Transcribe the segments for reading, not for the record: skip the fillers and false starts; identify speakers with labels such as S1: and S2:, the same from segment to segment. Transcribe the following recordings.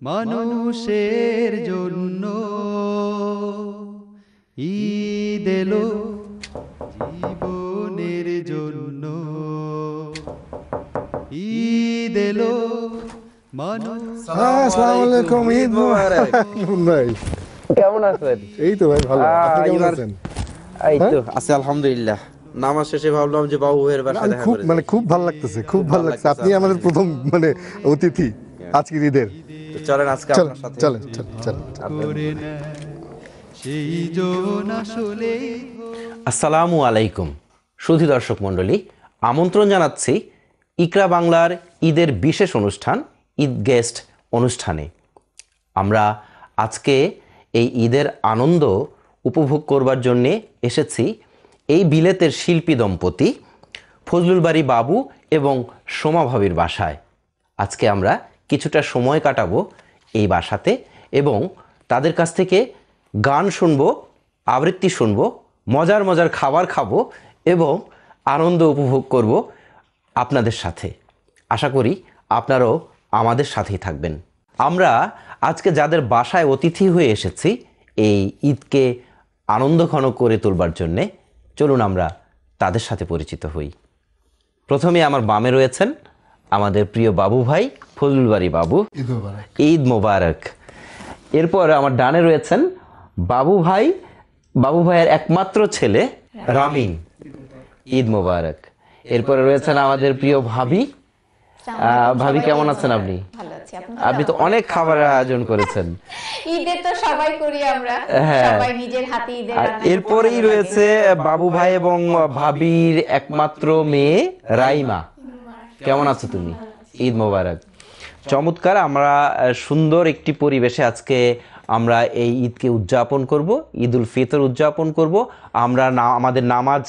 S1: মানুষের জন্য ঈদ এলো জীবনের জন্য ঈদ এলো
S2: আসসালামু আলাইকুম, ঈদ মোবারক। ভাই
S3: কেমন আছেন?
S2: এই তো ভাই ভালো, আপনি কেমন আছেন?
S3: এই তো আছি আলহামদুলিল্লাহ। নামাজ শেষে ভাবলাম যে বাবু ভাইয়ের বাসায় দেখা করে যাই।
S2: খুব ভালো লাগতেছে, খুব ভালো লাগছে। আপনি আমাদের প্রথম অতিথি আজকের ঈদের।
S3: চলেন আজকে আপনার সাথে
S2: চলেন।
S3: আসসালামু আলাইকুম সুধী দর্শক মণ্ডলী, আমন্ত্রণ জানাচ্ছি ইকরা বাংলার ঈদের বিশেষ অনুষ্ঠান ঈদ গেস্ট অনুষ্ঠানে। আমরা আজকে এই ঈদের আনন্দ উপভোগ করবার জন্যে এসেছি এই বিলেতের শিল্পী দম্পতি ফজলুল বারী বাবু এবং সোমা ভাবির বাসায়। আজকে আমরা কিছুটা সময় কাটাবো এই বাসাতে এবং তাদের কাছ থেকে গান শুনবো, আবৃত্তি শুনবো, মজার মজার খাবার খাবো এবং আনন্দ উপভোগ করব আপনাদের সাথে। আশা করি আপনারাও আমাদের সাথেই থাকবেন। আমরা আজকে যাদের বাসায় অতিথি হয়ে এসেছি এই ঈদকে আনন্দঘন করে তোলবার জন্যে, চলুন আমরা তাদের সাথে পরিচিত হই। প্রথমে আমার বামে রয়েছেন আমাদের প্রিয় বাবু ভাই ফজলুল বারী বাবু, ঈদ মোবারক। এরপর আমার ডানে রয়েছেন বাবু ভাইয়ের একমাত্র ছেলে রামিন, ঈদ মোবারক। এরপরে রয়েছেন আমাদের প্রিয় ভাবি। ভাবি কেমন আছেন আপনি?
S4: ভালো আছি।
S3: আপনি তো অনেক খাবারের আয়োজন করেছেন।
S4: ঈদে তো সবাই করি আমরা, সবাই নিজের হাতে ঈদের রান্না।
S3: এরপরেই রয়েছে বাবু ভাই এবং ভাবির একমাত্র মেয়ে রাইমা। কেমন আছো তুমি? ঈদ মোবারক। চমৎকার। আমরা সুন্দর একটি পরিবেশে আজকে আমরা এই ঈদকে উদযাপন করব, ঈদ-উল-ফিতর উদযাপন করব। আমরা আমাদের নামাজ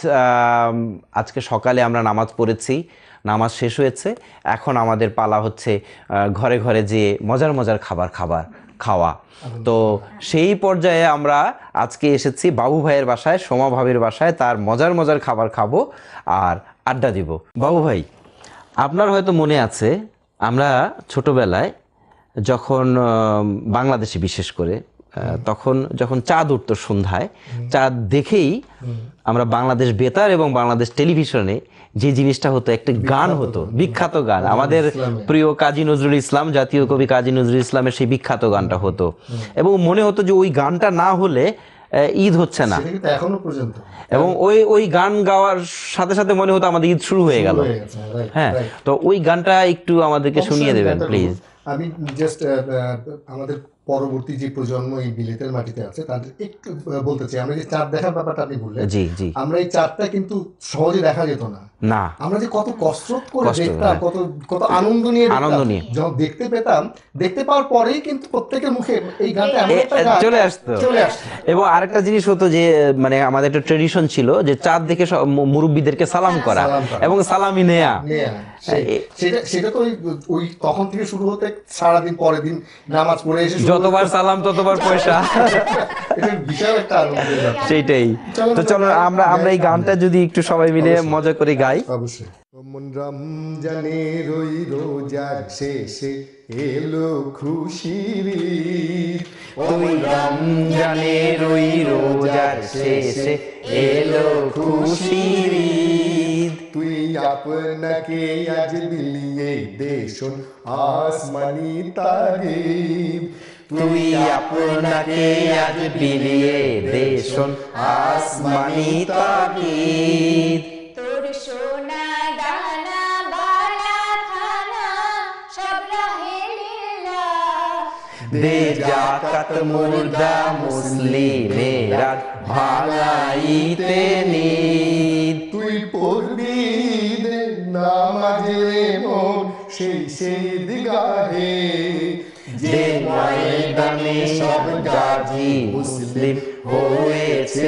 S3: আজকে সকালে আমরা নামাজ পড়েছি, নামাজ শেষ হয়েছে। এখন আমাদের পালা হচ্ছে ঘরে ঘরে যে মজার খাবার খাওয়া। তো সেই পর্যায়ে আমরা আজকে এসেছি বাবু ভাইয়ের বাসায়, সোমা ভাবির বাসায়। তার মজার খাবার খাবো আর আড্ডা দিব। বাবু ভাই, আপনার হয়তো মনে আছে আমরা ছোটবেলায় যখন বাংলাদেশে বিশেষ করে তখন যখন চাঁদ উঠতো সন্ধ্যায়, চাঁদ দেখেই আমরা বাংলাদেশ বেতার এবং বাংলাদেশ টেলিভিশনে যে জিনিসটা হতো, একটা গান হতো, বিখ্যাত গান, আমাদের প্রিয় কাজী নজরুল ইসলাম, জাতীয় কবি কাজী নজরুল ইসলামের সেই বিখ্যাত গানটা হতো এবং মনে হতো যে ওই গানটা না হলে ঈদ হচ্ছে না
S2: এখনো পর্যন্ত।
S3: এবং ওই গান গাওয়ার সাথে সাথে মনে হতো আমাদের ঈদ শুরু হয়ে গেল। হ্যাঁ, তো ওই গানটা একটু আমাদেরকে শুনিয়ে দেবেন প্লিজ।
S2: আমি জাস্ট আমাদের পরবর্তী যে প্রজন্ম এই বিলেতের মাটিতে আছে তাদের একটু বলতে চাই, আমরা যে চাঁদ দেখার ব্যাপারটা আপনি বললেন,
S3: জি,
S2: আমরা এই চাঁদটা কিন্তু সহজে দেখা যেত না। আমরা যে কত কসরত করে দেখতাম, কত আনন্দ নিয়ে যখন দেখতে পেতাম, দেখতে পাওয়ার পরেই কিন্তু প্রত্যেকের মুখে এই গানটা চলে আসতো।
S3: এবং আরেকটা জিনিস হতো যে মানে আমাদের একটা ট্রেডিশন ছিল যে চাঁদ দেখে মুরব্বীদেরকে সালাম করা এবং সালামি নেয়া।
S2: সেটা তো ওই তখন থেকে শুরু হতে সারাদিন পরের দিন নামাজ পড়ে এসে
S3: যতবার সালাম ততবার পয়সা,
S2: বিশাল একটা আনন্দ।
S3: সেইটাই। তো চলো আমরা এই গানটা যদি একটু সবাই মিলে মজা করে গাই।
S2: অবশ্যই। রমজানের ওই রোজার শেষে এলো খুশির ঈদ,
S3: ওই রমজানের ওই রোজার শেষে এলো খুশির ঈদ,
S2: তুই আপনাকে আজ বিলিয়ে দেশন আসমানি তাগিদ,
S3: তুই আপনাকে আজ বিলিয়ে দেশন আসমানি তাগিদ,
S4: তোর সোনা দানা বালা খানা সব রাহে লিল্লাহ,
S3: দে জাকাত মুর্দা মুসলিমেরা ভাঙাইতে নিদ,
S2: তুই পড়বি নামাজে মোর সেই দিগাহে,
S3: যে ময়দানে সব গাজী মুসলিম হয়েছে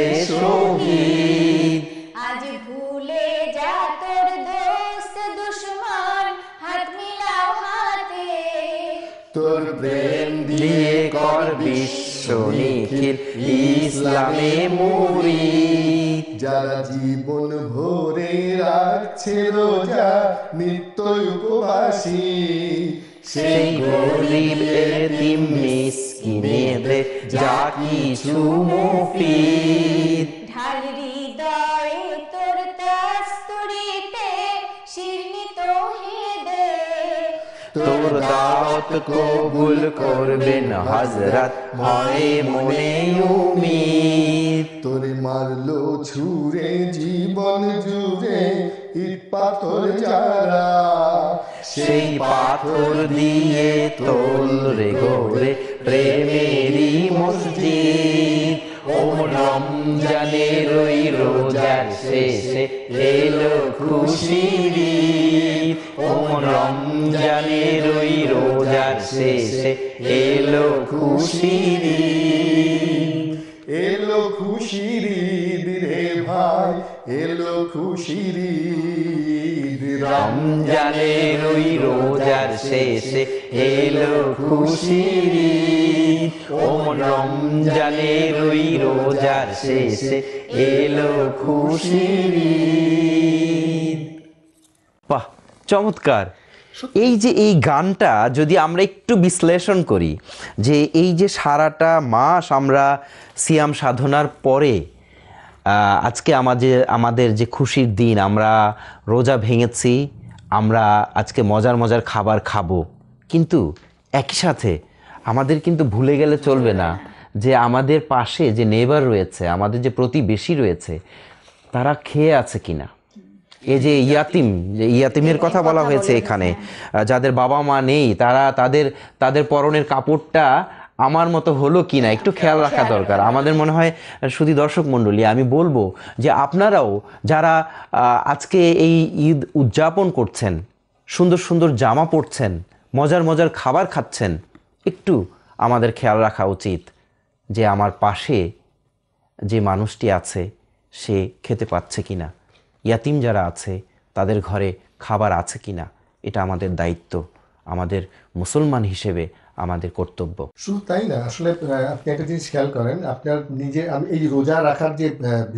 S3: শহীদ,
S4: আজ ভুলে যা তোর দোস্ত দুশমন, হাত মিলাও হাতে,
S3: তোর প্রেম দিয়ে কর বিশ্ব নিখিল ইসলামে মুরিদ,
S2: যারা জীবন ভরে রাখছে রোজা নিত্য উপবাসী,
S3: সেই গরিব এতিম মিসকিনেদের যা কিছু মুফিদ।
S4: ঢাল হৃদয়ে তোর কস্তুরীতে শিরনি তৌহিদে,
S3: তোর দাওয়াত কবুল করবেন হযরত, হয় মনে উম্মীদ।
S2: তোরে মারলো ছুঁড়ে জীবন জুড়ে ইট পাথর যারা,
S3: সেই পাথর দিয়ে তোল রে গড়ে প্রেমেরই মসজিদ। ও রমজানের ওই রোজার শেষে এলো খুশির ঈদ। ও রমজানের ওই রোজার শেষে এলো খুশির ঈদ।
S2: এলো খুশির ঈদ রে ভাই, এলো খুশির ঈদ।
S3: রমজানের ওই রোজার শেষে এলো খুশির ঈদ। ও রমজানের ওই রোজার শেষে এলো খুশির ঈদ। বাহ, চমৎকার। এই যে এই গানটা যদি আমরা একটু বিশ্লেষণ করি, যে এই যে সারাটা মাস আমরা সিয়াম সাধনার পরে আজকে আমাদের যে খুশির দিন, আমরা রোজা ভেঙেছি, আমরা আজকে মজার মজার খাবার খাবো, কিন্তু একই সাথে আমাদের কিন্তু ভুলে গেলে চলবে না যে আমাদের পাশে যে নেবার রয়েছে, আমাদের যে প্রতিবেশী রয়েছে, তারা খেয়ে আছে কিনা। এই যে ইয়াতিমের কথা বলা হয়েছে এখানে, যাদের বাবা মা নেই, তারা তাদের পরনের কাপড়টা আমার মতো হলো কিনা একটু খেয়াল রাখা দরকার। আমাদের মনে হয় শুধু দর্শক মণ্ডলী, আমি বলবো যে আপনারাও যারা আজকে এই ঈদ উদযাপন করছেন, সুন্দর সুন্দর জামা পরছেন, মজার মজার খাবার খাচ্ছেন, একটু আমাদের খেয়াল রাখা উচিত যে আমার পাশে যে মানুষটি আছে সে খেতে পাচ্ছে কিনা, ইয়াতিম যারা আছে তাদের ঘরে খাবার আছে কিনা। এটা আমাদের দায়িত্ব, আমাদের মুসলমান হিসেবে আমাদের কর্তব্য।
S2: শুধু তাই না, আসলে আপনি একটা জিনিস খেয়াল করেন, আপনার আমি এই রোজা রাখার যে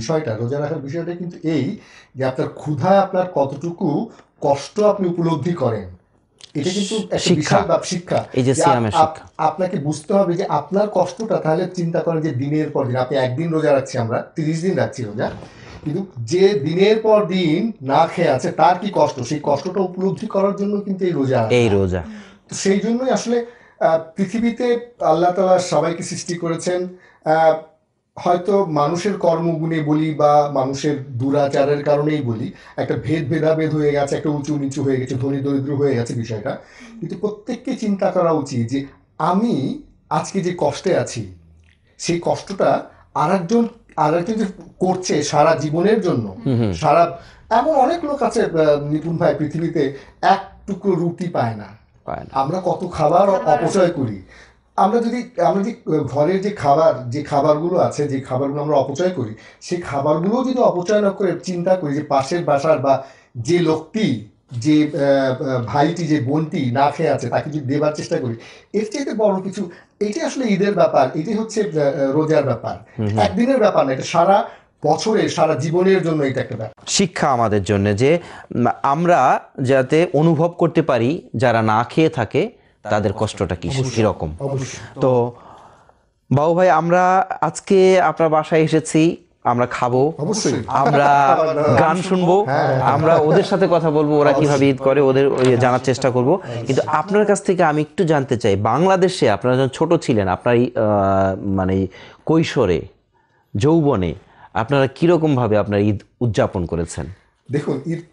S2: বিষয়টা কিন্তু এই যে আপনার ক্ষুধায় আপনার কতটুকু কষ্ট আপনি উপলব্ধি করেন, এটা কিন্তু একটা বিশাল শিক্ষা।
S3: এই যে সিয়ামের শিক্ষা
S2: আপনাকে বুঝতে হবে যে আপনার কষ্টটা, তাহলে চিন্তা করেন যে দিনের পর দিন, আপনি একদিন রোজা রাখছি, আমরা 30 দিন রাখছি রোজা, কিন্তু যে দিনের পর দিন না খেয়ে আছে তার কি কষ্ট, সেই কষ্টটা উপলব্ধি করার জন্য কিন্তু এই রোজা। তো সেই জন্যই আসলে পৃথিবীতে আল্লাহ তাআলা সবাইকে সৃষ্টি করেছেন। হয়তো মানুষের কর্মগুণে বলি বা মানুষের দুরাচারের কারণেই বলি, একটা ভেদাভেদ হয়ে গেছে, একটা উঁচু নিচু হয়ে গেছে, ধনী দরিদ্র হয়ে গেছে বিষয়টা। কিন্তু প্রত্যেককে চিন্তা করা উচিত যে আমি আজকে যে কষ্টে আছি, সেই কষ্টটা আরেকজন যে করছে সারা জীবনের জন্য, এমন অনেক লোক আছে নিপুণ ভাই, পৃথিবীতে এক টুকরো রুটি পায় না। আমরা কত খাবার অপচয় করি। আমরা যদি ঘরের যে খাবারগুলো আছে, যে খাবারগুলো আমরা অপচয় করি, সেই খাবারগুলো যদি অপচয় না করে চিন্তা করি যে পাশের বাসার বা যে লোকটি, যে ভাইটি, যে বোনটি না খেয়ে আছে, তাকে যদি দেবার চেষ্টা করি, এর চাইতে বড় কিছু। এটাই আসলে ঈদের ব্যাপার, এটাই হচ্ছে রোজার ব্যাপার। একদিনের ব্যাপার না, এটা সারা বছরের, সারা জীবনের জন্য এটা একটা ব্যাপার,
S3: শিক্ষা আমাদের জন্য, যে আমরা যাতে অনুভব করতে পারি যারা না খেয়ে থাকে তাদের কষ্টটা কিরকম। তো বাবু ভাই, আমরা আজকে আপনার বাসায় এসেছি, আমরা খাবো,
S2: অবশ্যই
S3: আমরা গান শুনবো, আমরা ওদের সাথে কথা বলবো, ওরা কিভাবে ঈদ করে ওদের জানার চেষ্টা করব। কিন্তু আপনার কাছ থেকে আমি একটু জানতে চাই, বাংলাদেশে আপনারা যখন ছোট ছিলেন, আপনার মানে কৈশোরে, যৌবনে, আপনারা কিরকমভাবে আপনার ঈদ উদযাপন করেছেন?
S2: দেখুন,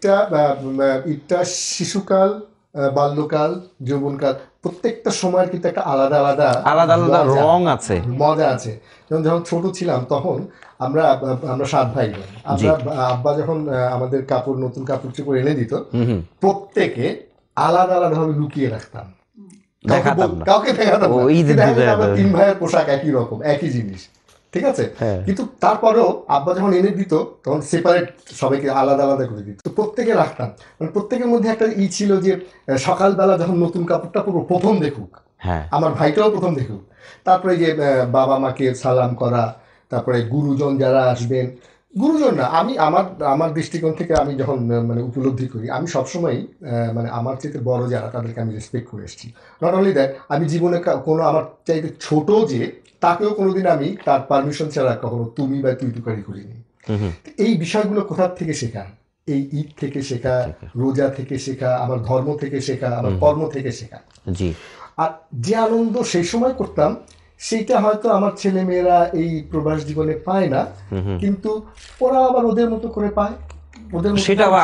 S2: ঈদটা শিশুকাল, বাল্যকাল, যৌবনকাল, প্রত্যেকটা সময়ের কিন্তু একটা আলাদা আলাদা
S3: রং আছে,
S2: মজা আছে। যখন ছোট ছিলাম তখন আমরা 7 ভাই বোন, আব্বা যখন আমাদের নতুন কাপড় চোপড় এনে দিত, প্রত্যেকে আলাদা ভাবে লুকিয়ে রাখতাম, কাউকে দেখাতাম না। 3 ভাইয়ের পোশাক একই রকম, একই জিনিস, ঠিক আছে, কিন্তু তারপরেও আব্বা যখন এনে দিত তখন সেপারেট সবাইকে আলাদা করে দিত, তো প্রত্যেকে রাখতাম। মানে প্রত্যেকের মধ্যে একটা ছিল যে সকালবেলা যখন নতুন কাপড়টা পরবো, প্রথম দেখুক, আমার ভাইটাও প্রথম দেখুক, তারপরে যে বাবা মাকে সালাম করা, তারপরে গুরুজন যারা আসবেন, গুরুজন না, আমি আমার দৃষ্টিকোণ থেকে আমি যখন মানে উপলব্ধি করি, আমি সবসময় মানে আমার চাইতে বড় যারা তাদেরকে আমি রেসপেক্ট করে এসেছি। নট অনলি দ্যাট, আমি জীবনে কোনো আমার চাইতে ছোট যে তাকেও কোনোদিন আমি তার পারমিশন ছাড়া কখনো তুমি বা তুই তুকারি করিনি। এই বিষয়গুলো কোথা থেকে শেখা? এই ঈদ থেকে শেখা, রোজা থেকে শেখা, আমার ধর্ম থেকে শেখা, আমার কর্ম থেকে শেখা।
S3: জি।
S2: আর যে আনন্দ সেই সময় করতাম সেইটা হয়তো আমার ছেলে মেয়েরা এই প্রবাস জীবনে পায় না, কিন্তু ওরা আবার ওদের মতো করে পায়,
S3: সেটা আবার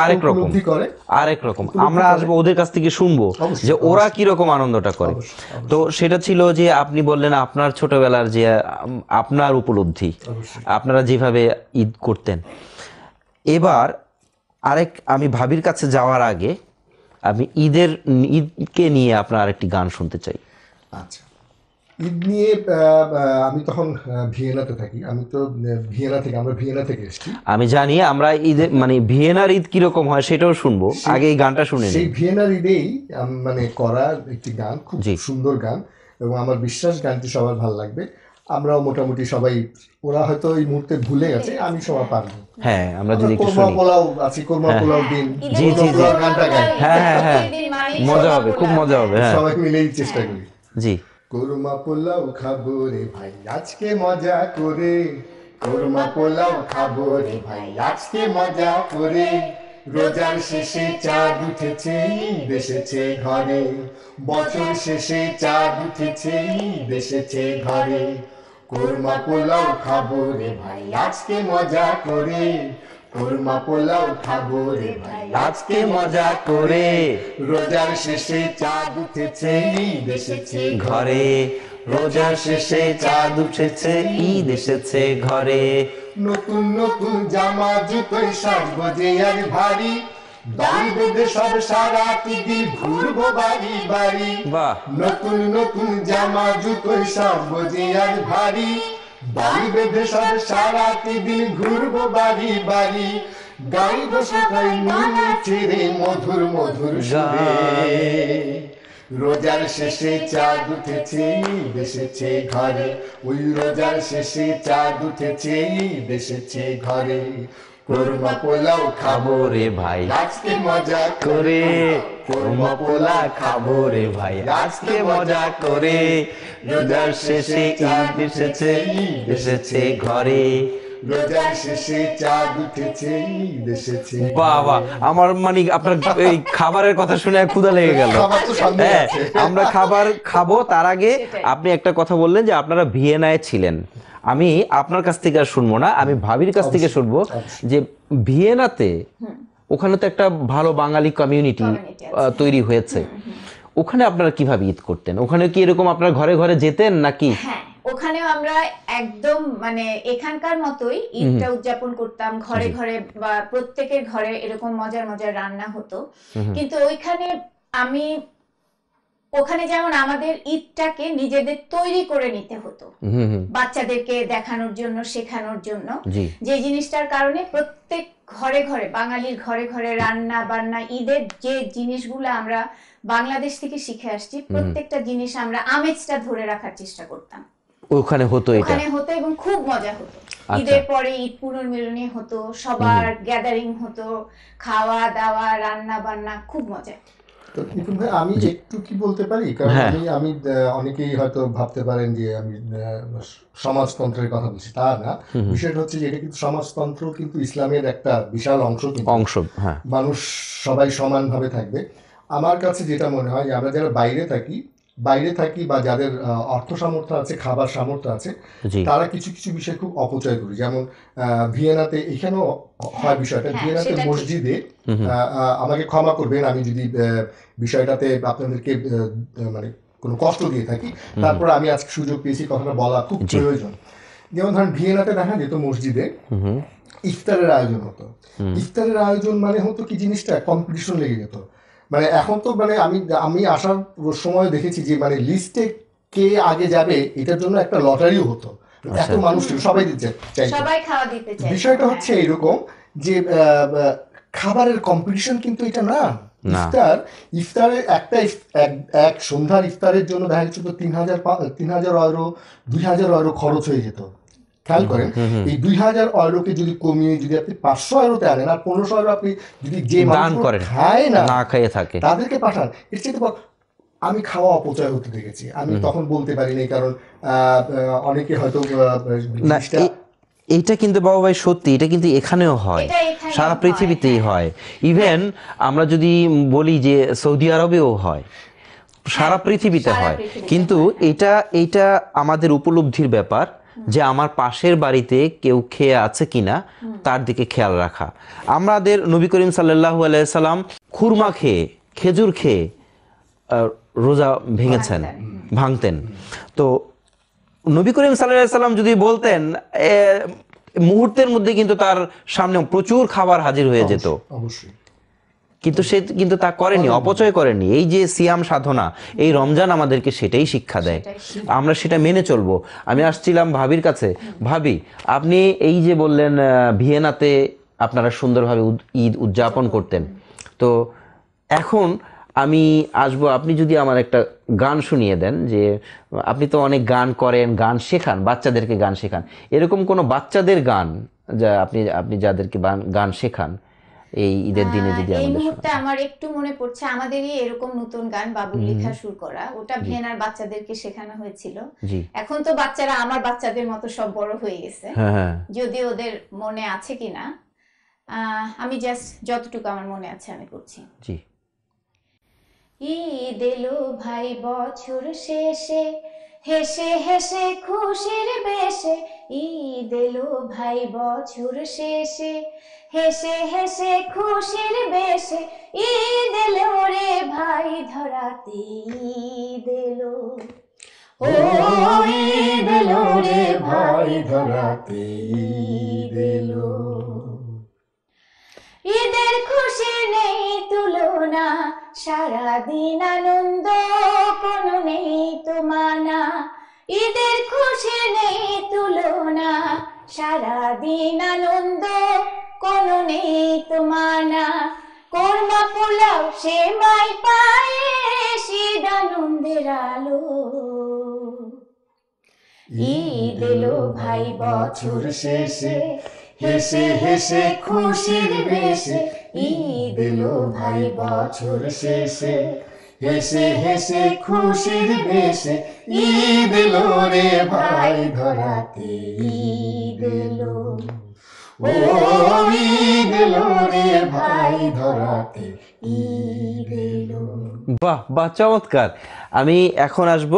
S3: আরেক রকম। আমরা আসবো ওদের কাছ থেকে শুনবো যে ওরা কি রকম আনন্দটা করে। তো সেটা ছিল যে আপনি বললেন আপনার ছোটবেলার যে আপনার উপলব্ধি, আপনারা যেভাবে ঈদ করতেন। এবার আমি ভাবির কাছে যাওয়ার আগে আমি ঈদকে নিয়ে আপনার আরেকটি গান শুনতে চাই।
S2: আচ্ছা, ঈদ নিয়ে আমি তখন ভিয়েনাতে থাকি, আমরা ভিয়েনা থেকে এসেছি।
S3: আমি জানি আমরা ঈদে মানে ভিয়েনার ঈদ কিরকম হয় সেটাও শুনবো, আগে এই গানটা শুনে
S2: সেই ভিয়েনার ঈদেই মানে করা একটি গান, খুব সুন্দর গান, এবং আমার বিশ্বাস গানটি সবার ভালো লাগবে। আমরাও মোটামুটি সবাই, ওরা হয়তো এই মুহূর্তে ভুলে গেছে, আমি সবাই পারবো।
S3: হ্যাঁ, আমরা যদি একটু
S2: কোরমা পোলাও আছি, কোরমা পোলাও দিন,
S3: জি জি জি,
S2: গানটা গাই।
S3: হ্যাঁ, মজা হবে, খুব মজা হবে। হ্যাঁ,
S2: সবাই মিলেই চেষ্টা করি।
S3: জি।
S2: কোরমা পোলাও খাবো রে ভাই আজকে মজা করে, কোরমা পোলাও খাবো রে ভাই আজকে মজা করে, রোজার শেষে চাঁদ উঠেছে, ঈদ এসেছে ঘরে, বছর শেষে চাঁদ উঠেছে, ঈদ এসেছে ঘরে, কোরমা পোলাও খাবো রে ভাই আজকে মজা করে, কোরমা পোলাও খাবো রে ভাই আজকে মজা করে, রোজার শেষে চাঁদ উঠেছে, ঈদ এসেছে ঘরে,
S3: রোজার শেষে চাঁদ উঠেছে, ঈদ এসেছে ঘরে,
S2: নতুন নতুন জামা জুতোয় সাজবো যে আর ভারী, দল বেঁধে সব সারাটি দিন ঘুরবো বাড়ি বাড়ি, নতুন নতুন জামা জুতোয় সাজবো যে আর ভারী, দল বেঁধে সব সারাটি দিন ঘুরবো বাড়ি বাড়ি, গাইবো সবাই মিলে ছেড়ে মধুর মধুর সুরে, রোজার শেষে চাঁদ উঠেছে, ঈদ এসেছে ঘরে, ওই রোজার শেষে চাঁদ উঠেছে, ঈদ এসেছে ঘরে, কোরমা পোলাও খাবো রে ভাই আজকে মজা করে,
S3: কোরমা পোলা খাবো রে ভাই আজকে মজা করে, রোজার শেষে ঈদ এসেছে, ঈদ এসেছে ঘরে,
S2: রোজার শেষে চাঁদ উঠেছে, ঈদ এসেছে।
S3: বাবা, আমার মানে আপনার এই খাবারের কথা শুনে ক্ষুধা লেগে গেল। হ্যাঁ, আমরা খাবার খাবো, তার আগে আপনি একটা কথা বললেন যে আপনারা ভিয়েনায় ছিলেন। আমি আপনার কাছ থেকে আর শুনবো না, আমি ভাবির কাছ থেকে শুনবো যে ভিয়েনাতে ওখানে তো একটা ভালো বাঙালি কমিউনিটি তৈরি হয়েছে, ওখানে আপনারা কিভাবে ঈদ করতেন? ওখানে কি এরকম আপনারা ঘরে ঘরে যেতেন নাকি?
S4: হ্যাঁ, ওখানেও আমরা একদম মানে এখানকার মতোই ঈদটা উদযাপন করতাম, ঘরে ঘরে বা প্রত্যেকের ঘরে এরকম মজার মজার রান্না হতো। কিন্তু ওখানে যেমন আমাদের ঈদটাকে নিজেদের তৈরি করে নিতে হতো, বাচ্চাদেরকে দেখানোর জন্য, শেখানোর জন্য, যে জিনিসটার কারণে প্রত্যেক ঘরে ঘরে, বাঙালির ঘরে ঘরে রান্না বান্না, ঈদের যে জিনিসগুলো আমরা বাংলাদেশ থেকে শিখে আসছি, প্রত্যেকটা জিনিস আমরা আমেজটা ধরে রাখার চেষ্টা করতাম।
S3: ওখানে হতো
S4: এবং খুব মজা হতো। ঈদের পরে ঈদ পুনর্মিলনী হতো, সবার গ্যাদারিং হতো, খাওয়া দাওয়া, রান্না বান্না, খুব মজা।
S2: তো নিপুণ ভাই, আমি একটু কি বলতে পারি? কারণ আমি অনেকেই হয়তো ভাবতে পারেন যে আমি সমাজতন্ত্রের কথা বলছি, তা না। বিষয়টা হচ্ছে যে এটা কিন্তু সমাজতন্ত্র কিন্তু ইসলামের একটা বিশাল অংশ। মানুষ সবাই সমানভাবে থাকবে। আমার কাছে যেটা মনে হয় যে আমরা যারা বাইরে থাকি বা যাদের অর্থ সামর্থ্য আছে, খাবার সামর্থ্য আছে, তারা কিছু কিছু বিষয় খুব অপচয় করি। যেমন ভিয়েনাতে, এখানেও হয় বিষয়টা, ভিয়েনাতে মসজিদে, আমাকে ক্ষমা করবেন আমি যদি বিষয়টাতে আপনাদেরকে মানে কোনো কষ্ট দিয়ে থাকি, তারপর আমি আজকে সুযোগ পেয়েছি কথাটা বলা খুব প্রয়োজন। যেমন ধরেন ভিয়েনাতে দেখা যেত মসজিদে ইফতারের আয়োজন হতো। ইফতারের আয়োজন মানে হতো কি জিনিসটা, কম্পিটিশন লেগে যেত। মানে এখন তো মানে আমি আসার সময় দেখেছি যে মানে লিস্টে কে আগে যাবে এটার জন্য একটা লটারিও হতো। এত মানুষ সবাই দিতে চাই, বিষয়টা হচ্ছে এইরকম যে খাবারের কম্পিটিশন কিন্তু এটা না। ইফতারের এক সন্ধ্যার ইফতারের জন্য দেখা যাচ্ছে তো 3,000 €, 2,000 € খরচ হয়ে যেত খেয়াল করেন এই 2000 ইউরোকে যদি কমিয়ে যদি আপনি 500 ইউরোতে আনেন আর 1500 ইউরো আপনি যদি যে মানুষগুলো খায় না
S3: খেয়ে থাকে
S2: তাদেরকে পাঠান, এর চেয়ে আমি খাওয়া অপচয় হতে দেখেছি। আমি তখন বলতে পারিনি, কারণ অনেকে হয়তো
S3: এইটা কিন্তু বাবু ভাই সত্যি, এটা কিন্তু এখানেও হয়, সারা পৃথিবীতেই হয়। ইভেন আমরা যদি বলি যে সৌদি আরবেও হয়, সারা পৃথিবীতে হয়। কিন্তু এটা আমাদের উপলব্ধির ব্যাপার যে আমার পাশের বাড়িতে কেউ খেয়ে আছে কিনা তার দিকে খেয়াল রাখা। আমাদের নবী করিম সাল্লাল্লাহু আলাইহি সাল্লাম খুরমা খেয়ে, খেজুর খেয়ে রোজা ভাঙতেন। তো নবী করিম সাল্লাল্লাহু আলাইহি সাল্লাম যদি বলতেন, মুহূর্তের মধ্যে কিন্তু তার সামনে প্রচুর খাবার হাজির হয়ে যেত।
S2: অবশ্যই।
S3: কিন্তু সে কিন্তু তা করেনি, অপচয় করেনি। এই যে সিয়াম সাধনা, এই রমজান আমাদেরকে সেটাই শিক্ষা দেয়, আমরা সেটা মেনে চলবো। আমি আসছিলাম ভাবির কাছে, ভাবি আপনি এই যে বললেন ভিয়েনাতে আপনারা সুন্দরভাবে ঈদ উদযাপন করতেন, তো এখন আমি আসবো, আপনি যদি আমার একটা গান শুনিয়ে দেন, যে আপনি তো অনেক গান করেন, গান শেখান, বাচ্চাদেরকে গান শেখান, এরকম কোনো বাচ্চাদের গান যা আপনি যাদেরকে গান শেখান এই ঈদের দিনে যদি
S4: এই মুহূর্তে আমার একটু মনে পড়ছে, আমাদেরই এরকম নতুন গান বাবুল লেখা সুর করা, ওটা ভিয়েনার বাচ্চাদেরকে শেখানো হয়েছিল। এখন তো বাচ্চারা আমার বাচ্চাদের মতো সব বড় হয়ে গেছে, যদি ওদের মনে আছে কিনা আমি জাস্ট যতটুকু আমার মনে আছে আমি করছি।
S3: জি।
S4: ঈদ এলো ভাই বছর শেষে, হেসে হেসে খুশির বেশে, ঈদ এলো ভাই বছর শেষে, হেসে হেসে খুশির বেশে, ঈদ এলো রে ভাই ধরাতে, ঈদ এলো, ও ঈদ এলো রে ভাই ধরাতে, ঈদ এলো। ঈদের খুশি নেই তুলনা, সারাদিন আনন্দ কোনো নেই তো মানা, ঈদের খুশি নেই তুলনা, সারাদিন আনন্দ কোনো নেই তো মানা, কোরমা পোলাও সেমাই পায়েস, ঈদ আনন্দের আলো, ঈদ এলো ভাই বছর শেষে, হেসে হেসে খুশির বেশে, ঈদ এলো ভাই বছর শেষে, হেসে হেসে খুশির বেশে, ঈদ এলো রে ভাই ধরাতে, ঈদ এলো, ও ঈদ এলো রে ভাই ধরাতে, ঈদ এলো।
S3: বাহ বাহ, চমৎকার। আমি এখন আসবো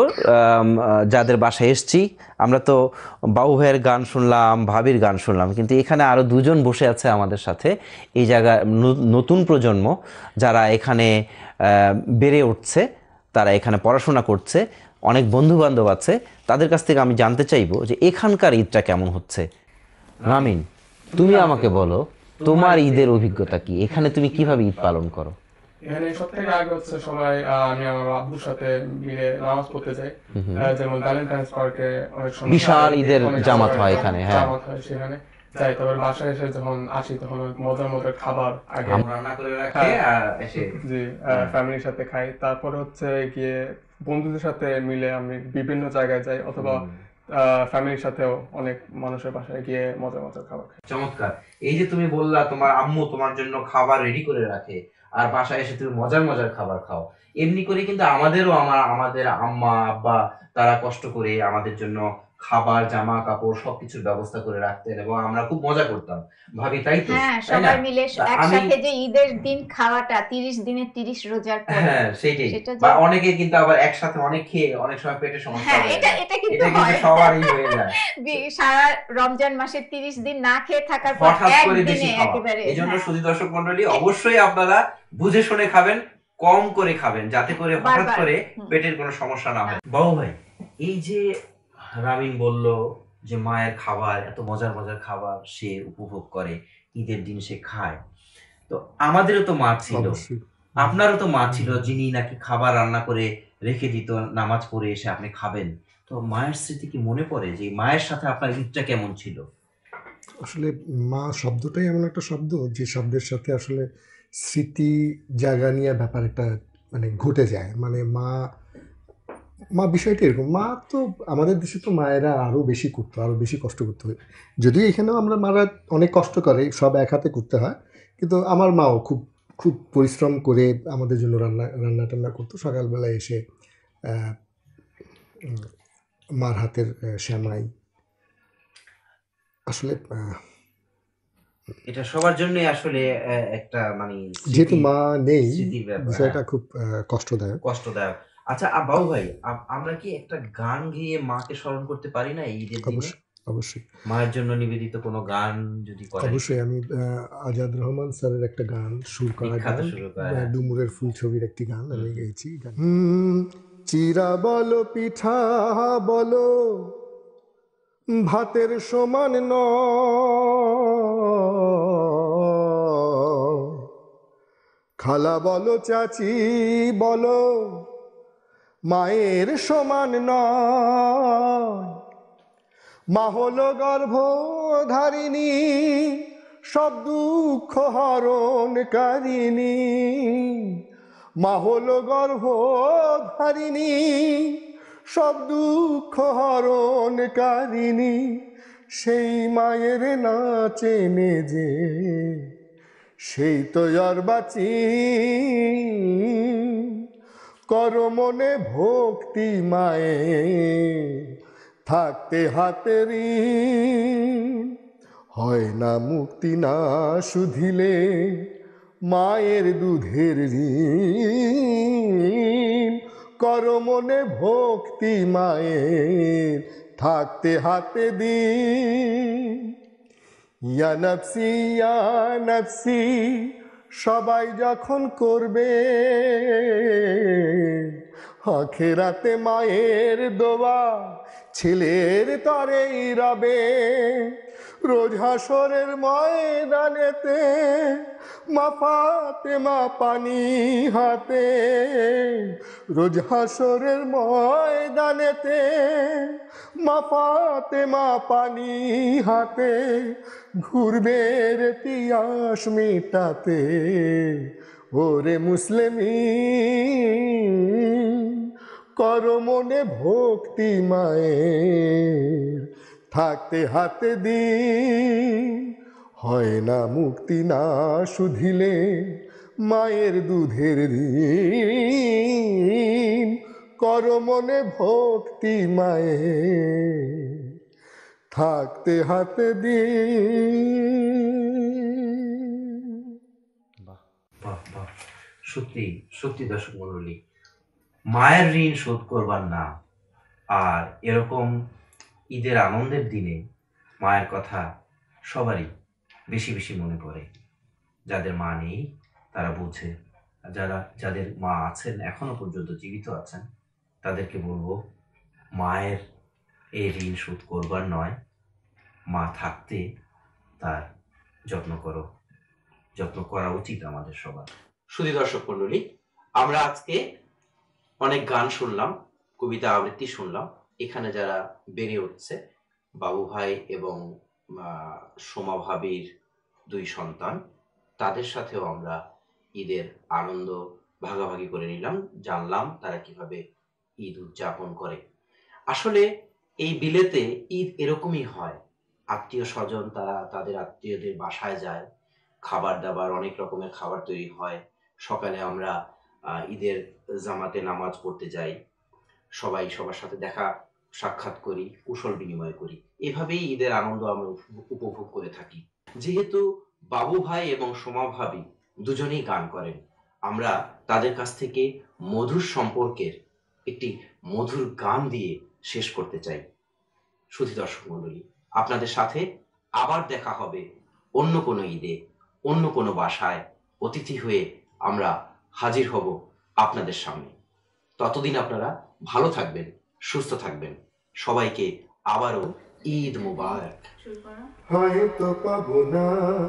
S3: যাদের বাসায় এসছি, আমরা তো বাবু ভাইয়ের গান শুনলাম, ভাবির গান শুনলাম, কিন্তু এখানে আরো দুজন বসে আছে আমাদের সাথে, এই জায়গায় নতুন প্রজন্ম যারা এখানে বেড়ে উঠছে, তারা এখানে পড়াশোনা করছে, অনেক বন্ধু বান্ধব আছে, তাদের কাছ থেকে আমি জানতে চাইবো যে এখানকার ঈদটা কেমন হচ্ছে। রামিন, তুমি আমাকে বলো তোমার ঈদের অভিজ্ঞতা কি, এখানে তুমি কিভাবে ঈদ পালন করো?
S5: এখানে সব থেকে আগে হচ্ছে সবাই, আমি আমার আব্বুর সাথে মিলে নামাজ পড়তে যাই, যেমন ভ্যালেন্টাইন্স পার্কে অনেক সময়
S3: বিশাল ঈদের জামাত হয় এখানে,
S5: জামাত হয়, সেখানে যাই। তারপর বাসায় এসে যখন আসি তখন মজার মজার খাবার আগে
S3: রান্না করে রাখে এসে
S5: জি ফ্যামিলির সাথে খাই। তারপরে হচ্ছে গিয়ে বন্ধুদের সাথে মিলে আমি বিভিন্ন জায়গায় যাই, অথবা ফ্যামিলির সাথেও অনেক মানুষের বাসায় গিয়ে মজার মজার খাবার খাই।
S3: চমৎকার। এই যে তুমি বললা তোমার আম্মু তোমার জন্য খাবার রেডি করে রাখে আর বাসায় এসে তুমি মজার মজার খাবার খাও, এমনি করে কিন্তু আমাদেরও আমাদের আম্মা আব্বা তারা কষ্ট করে আমাদের জন্য খাবার, জামা কাপড় সবকিছুর ব্যবস্থা করে রাখতেন এবং আমরা খুব মজা করতাম, ভাবি তাই তো?
S4: হ্যাঁ, সবাই মিলে একসাথে যে ঈদের দিন খাওয়াটা, 30 দিনের 30 রোজার পরে,
S3: হ্যাঁ সেইটাই। বা অনেকে কিন্তু আবার একসাথে অনেক খেয়ে অনেক সময় পেটের সমস্যা হয়, এটা কিন্তু সবারই হয়ে যায়।
S4: সারা রমজান মাসে 30 দিন না খেয়ে থাকার পর একদিনে একেবারে।
S3: এজন্য সুধী দর্শক মণ্ডলী, অবশ্যই আপনারা বুঝে শুনে খাবেন, কম করে খাবেন, যাতে করে হঠাৎ করে পেটের কোনো সমস্যা না হয়। বাবু ভাই, এই যে রামিন বলল যে মায়ের খাবার, এত মজার মজার খাবার সে উপভোগ করে, ঈদের দিন সে খায়, তো আমাদেরও তো মা ছিল, আপনারও তো মা ছিল যিনি নাকি খাবার রান্না করে রেখে দিত, নামাজ পড়ে এসে আপনি খাবেন। তো মায়ের স্মৃতি কি মনে পড়ে যে মায়ের সাথে আপনার ঈদটা কেমন ছিল?
S2: আসলে মা শব্দটাই এমন একটা শব্দ যে শব্দের সাথে আসলে স্মৃতি জাগা নিয়ে ব্যাপার একটা মানে ঘটে যায়। মানে মা মা বিষয়টা এরকম, মা তো আমাদের দেশে তো মায়েরা আরও বেশি করতো, আরও বেশি কষ্ট করতে হয়, যদিও এখানেও আমরা মারা অনেক কষ্ট করে, সব এক হাতে করতে হয়, কিন্তু আমার মাও খুব খুব পরিশ্রম করে আমাদের জন্য রান্না টান্না করতো। সকালবেলায় এসে মার হাতের শ্যামাই আসলে
S3: এটা সবার জন্যই আসলে একটা মানে
S2: যেহেতু মা নেই
S3: স্মৃতির ব্যাপার,
S2: বিষয়টা খুব কষ্টদায়ক।
S3: আচ্ছা বাবু ভাই, আমরা কি একটা গান গেয়ে মাকে স্মরণ করতে পারি না এই ঈদের দিনে?
S2: অবশ্যই
S3: মায়ের জন্য নিবেদিত কোনো গান যদি করেন।
S2: অবশ্যই আমি আজাদ রহমান স্যারের একটা গান, সুর করা গান, ডুমুরের ফুল ছবির একটি গান আমি গেয়েছি। চিরা বলো পিঠা বলো ভাতের সমান খালা বলো চাচি বলো মায়ের সমান নয়। মা হলো গর্ভধারিণী সব দুঃখ হরণকারিণী। মা হলো গর্ভধারিণী সব দুঃখ হরণকারিণী। সেই মায়ের না চেনে যে সেই তো আর বাঁচি। কর মনে ভক্তি মায়ে থাকতে হাতের হয় না মুক্তি না শুধিলে মায়ের দুধের ঋণ। কর মনে ভক্তি মায়ের থাকতে হাতে দিন। ইয়া নফসি সবাই যখন করবে আখেরাতে মায়ের দোয়া ছেলের তরেই রবে। রোজ হাসরের ময়দানেতে মা ফাতেমা পানি হাতে। রোজ হাসরের ময়দানেতে মা ফাতেমা পানি হাতে ঘুরবে রে তিয়াস মেটাতে। ওরে মুসলিমিন কর মনে ভক্তি মায়ের থাকতে হাতে দিন। হয় না মুক্তি না শুধিলে মায়ের দুধের ঋণ। কর মনে ভক্তি মায়ের থাকতে হাতে দিন।
S3: বাহ বাহ বাহ, সত্যি সত্যি দর্শক মণ্ডলী, মায়ের ঋণ শোধ করবার না। আর এরকম ঈদের আনন্দের দিনে মায়ের কথা সবারই বেশি বেশি মনে পড়ে। যাদের মা নেই তারা বুঝে, যাদের মা আছেন এখনো পর্যন্ত জীবিত আছেন তাদেরকে বলবো, মায়ের এই ঋণ শোধ করবার নয়, মা থাকতে তার যত্ন করো, যত্ন করা উচিত আমাদের সবার। শুধু দর্শক মণ্ডলী, আমরা আজকে অনেক গান শুনলাম, কবিতা আবৃত্তি শুনলাম। এখানে যারা বেড়ে উঠছে, বাবু ভাই এবং সোমা ভাবির 2 সন্তান, তাদের সাথেও আমরা ঈদের আনন্দ ভাগাভাগি করে নিলাম, জানলাম তারা কিভাবে ঈদ উদযাপন করে। আসলে এই বিলেতে ঈদ এরকমই হয়, আত্মীয় স্বজন তারা তাদের আত্মীয়দের বাসায় যায়, খাবার দাবার অনেক রকমের খাবার তৈরি হয়। সকালে আমরা ঈদের জামাতে নামাজ পড়তে যাই, সবাই সবার সাথে দেখা সাক্ষাৎ করি, কুশল বিনিময় করি। এভাবেই ঈদের আনন্দ আমরা উপভোগ করে থাকি। যেহেতু বাবু ভাই এবং সোমা ভাবি দুজনেই গান করেন, আমরা তাদের কাছ থেকে মধুর সম্পর্কের একটি মধুর গান দিয়ে শেষ করতে চাই। শুধু দর্শক মণ্ডলী, আপনাদের সাথে আবার দেখা হবে অন্য কোনো ঈদে, অন্য কোনো বাসায় অতিথি হয়ে আমরা হাজির হব আপনাদের সামনে। ততদিন আপনারা ভালো থাকবেন, সুস্থ থাকবেন। সবাইকে আবারও ঈদ মুবারক।
S2: হয়তো পাবো না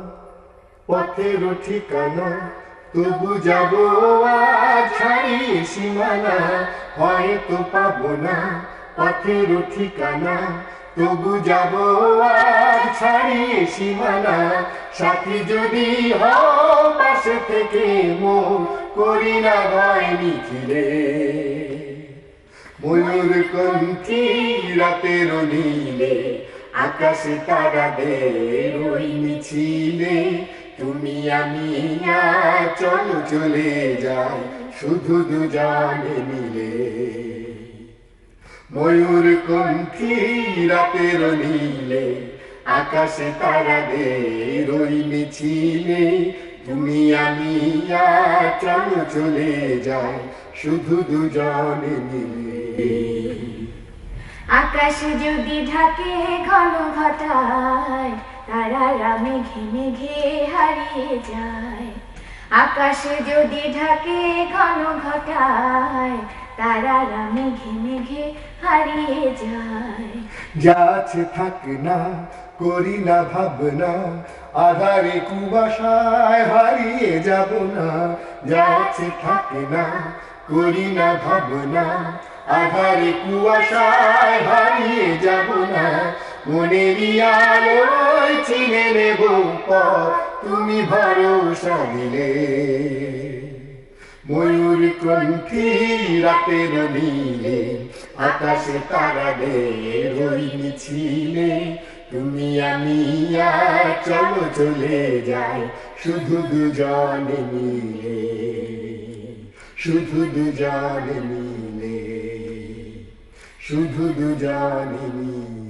S2: পথের ঠিকানা, তবু যাবো আজ ছাড়িয়ে সীমানা। হয়তো পাবো না পথের ঠিকানা, তবু যাবো আজ ছাড়িয়ে সীমানা। সাথী যদি হও পাশে থেকে মন করি না ভয় নিখিলে। ময়ূর কণ্ঠী রাতের নীলে আকাশে তারাদের ওই মিছিলে তুমি আমি চলো চলে যাই শুধু দুজনে মিলে ময়ূর কণ্ঠী রাতের নীলে আকাশে তারাদের ওই মিছিলে তুমি আমি চলো চলে যাই শুধু দুজনে মিলে
S4: আকাশ যদি ঢাকে ঘন ঘটায় তারারা মেঘে মেঘে হারিয়ে যায় আকাশ যদি ঢাকে ঘন ঘটায় তারারা মেঘে মেঘে হারিয়ে যায়
S2: যাচ্ছে থাক না করি না ভাবনা আধারে কুয়াশায় হারিয়ে যাব না যাচ্ছে থাক না করি না ভাবনা আধারে কুয়াশায় হারিয়ে যাব না মনেরই আলোয় চিনে নেব পথ তুমি ভরসা দিলে ময়ূর কণ্ঠী রাতের নীলে আকাশে তারাদের ওই মিছিলে তুমি আমি চলো চলে যাই শুধু দুজনে মিলে শুধু দুজনে মিলে শুধু দুজনে মিলে